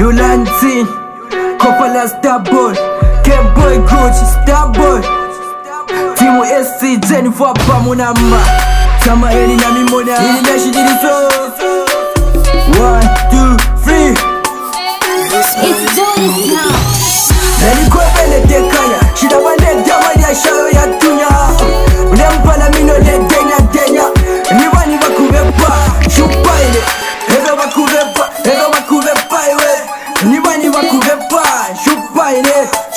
Yulantin, Coppola Starboy, K-Boy Gucci Starboy, Timo SC, Jennifer Pamunamba, Sama Eli na Mimona, Ili na shidiri so 1, 2, 3. It's Jonas now. Nani kwa bele dekanya, shida wane damani ya shayo ya tunya. Unempala mino le denya denya, niwani wakuvepa, shupaile. Ego wakuvepa, ego wakuvepa iwe. Niwani wakuvepa, shupaile.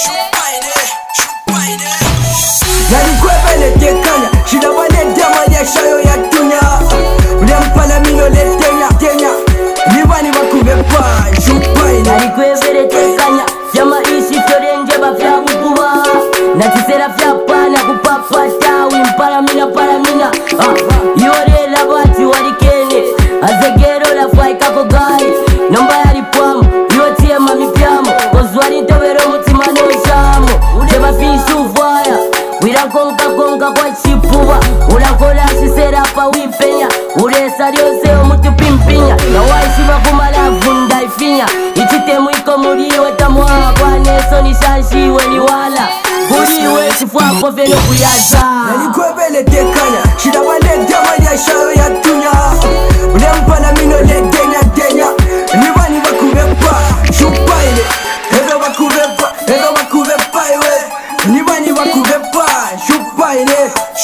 Nani kwa bele dekanya, shida wane damani ya shayo ya tunya. Unempala mino le denya denya, niwani wakuvepa, shupaile. Nani kwa bele dekanya, jama isi florenje bafya kukuba natisera fya pana kupapata wimparamina paramina yorela bati walikene azegero la fly kako gai nomba yali pwamu yotie mami pyamo kozwali ntobero mutima noshamo ujeba fishu vaya wila konka konka kwa chipuba ulakola sisera pa wipenya ulesa lyose omutu pimpinya na waishi bakumala vunda ifinya ichitemu iko muliwe tamwa kwa neso ni shanshiwe ni wala kuliwe chifwako veno kuyaza Nani kwa bele dekanya, shida wane damani ya shayo ya tunya. Unempala mino le denya denya, niwani wakuvepa, shupaile. Ego wakuvepa, ego wakuvepa iwe. Niwani wakuvepa, shupaile.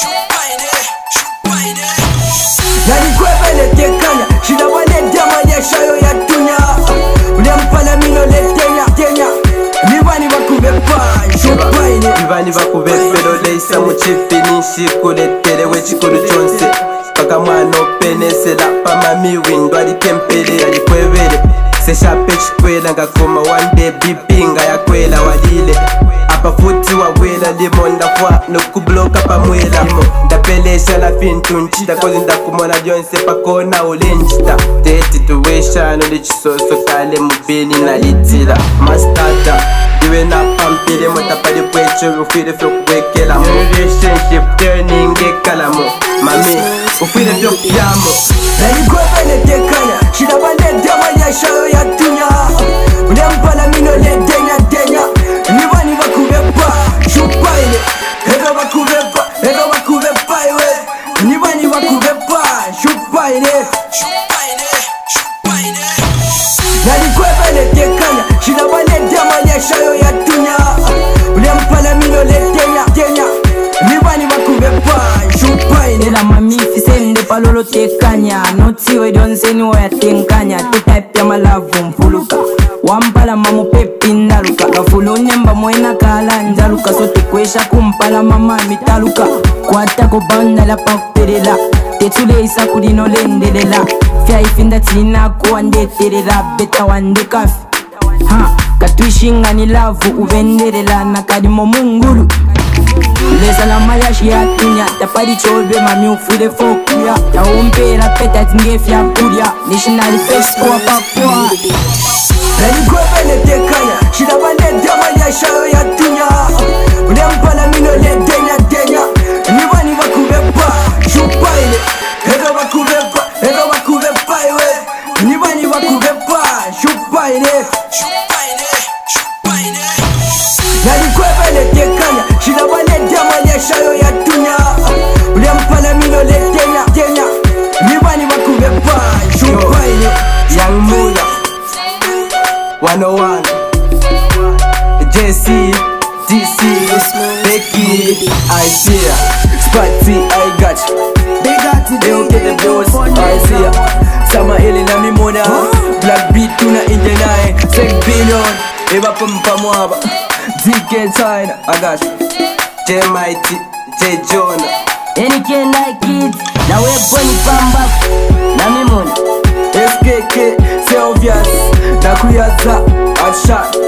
Nani kwa bele dekanya, shida wane damani ya shayo ya tunya. Unempala mino le denya denya, niwani wakuvepa, shupaile. Ivani vakuvepelo leisa muchifi nishikulete wechikulu chonse paka mwana openesela pamami windo alikempele alikwevele seshape chikwela ngakoma wande bipinga yakwela walile apa futi wawela limo ndafwa nokubloka pamwela limo ndapelesha na fintu nchita kozi ndakumona jonse pakona ulenchita teti tuweshano lichisoso kale mubini na litila mastata iwe na pampile motapali pwecho ufire fyo kuwekela mo relationship turning ekalamo mami ufire fyo kuyamo Nani kwa bele dekanya, shida wane damani ya shayo ya tunya. Unempala mino le denya denya, niwani wakuvepa, shupaile. Ego wakuvepa, ego wakuvepa iwe. Niwani wakuvepa, shupaile. Nani kwa bele dekanya, shida wane damani ya shayo ya tunya. Unempala mino le denya denya, niwani wakuvepa, shupaile. Ela mami fisende palolo tekanya notiwe donseni wayatenkanya type ya malavu mpuluka wampala mamu pepi ndaluka gafulunyemba mwena kala njaluka so tekwesha kumpala mama mitaluka kwatako banda la pakupelela tetuleisa kulino lendelela fya ifinda tina kuwandetelela beta wandekafi katwishinga ni lavu uvendelela nakadimo mungulu Lesa la mayashi ya tunya tapari chobe mami ufile fokuya taumpera peta tingefya kuria national face kwa pakwa Nani kwa bele dekanya, shida wane damani ya shayo ya tunya. Unempala mino le denya denya, niwani wakuvepa, shupaile. Ego wakuvepa, ego wakuvepa iwe. Niwani wakuvepa, shupaile. Nani kwa bele dekanya, shida wane damani ya shayo ya tunya. Unempala mino le denya denya, niwani wakuvepa, shupaile. Young Mula 101 JC DC Becky Isaiah Spotty, I got you. They got it, they get the boss. I see ya. Sama Eli na Mimona. Black beat tuna in the night. 6 billion. Eva pumpa mwaba. DK China, I got you. J Mighty J Jonah enike na kids na weboni pamba na mimoni SKK, Sylvias. Nakuyaza, I've shot.